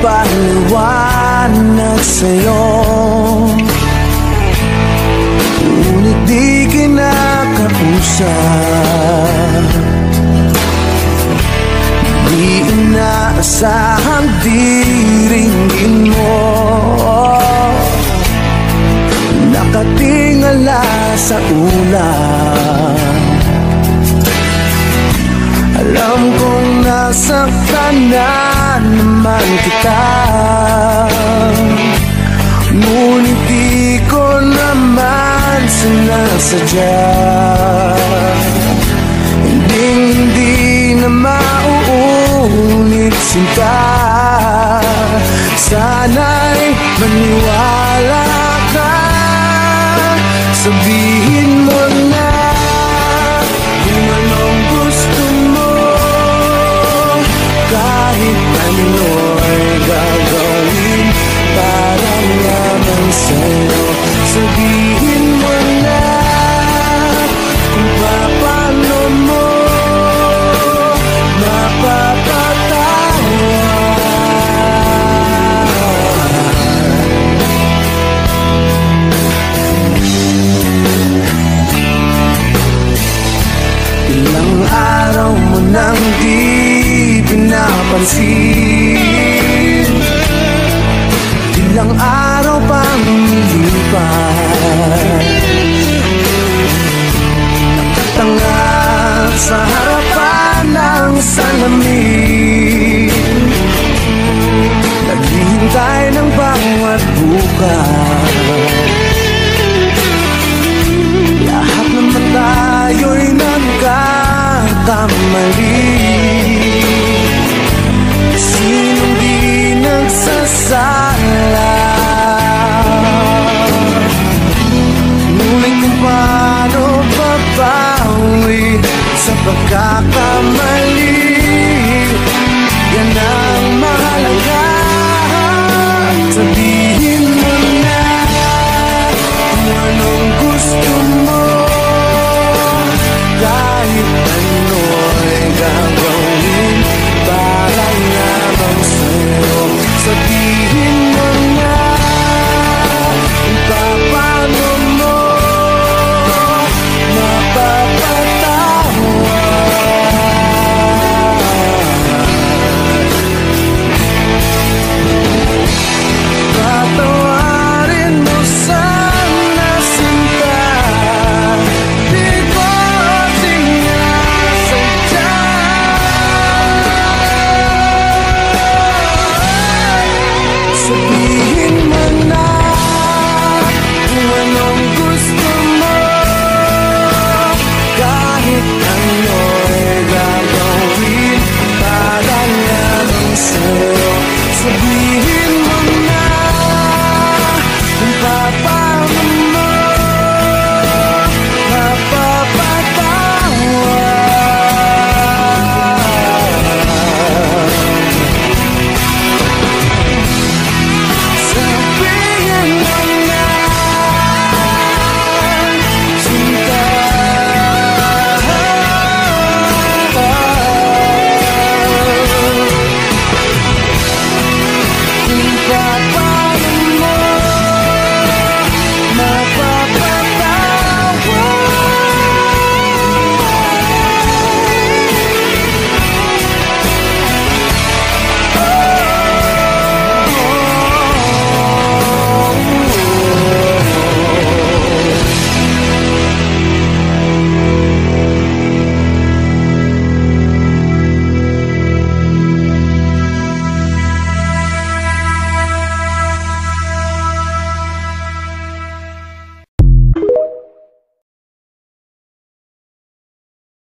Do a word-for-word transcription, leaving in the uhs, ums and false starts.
ipaliwanag sa'yo, ngunit di kinakausap. Di inaasahang diringgin mo, nakatingala sa ulan. Alam kong nasaktan na naman kita, ngunit di ko naman sinasadya. Hindi na mauulit sinta, sana'y maniwala ka. Sabihin mo na kung anong gusto mo, kahit ano'y gagawin para naman sa'yo. Sabihin mo na kung paano mo ilang araw mo nang di pinapansin, ilang araw pang lumilipas, nakatanga sa harapan ng salamin, naghihintay ng bawat bukas. Lahat naman tayo'y nagkakamali, sinong di nagsasala. Ngunit kung paano babawi sa pagkakamali,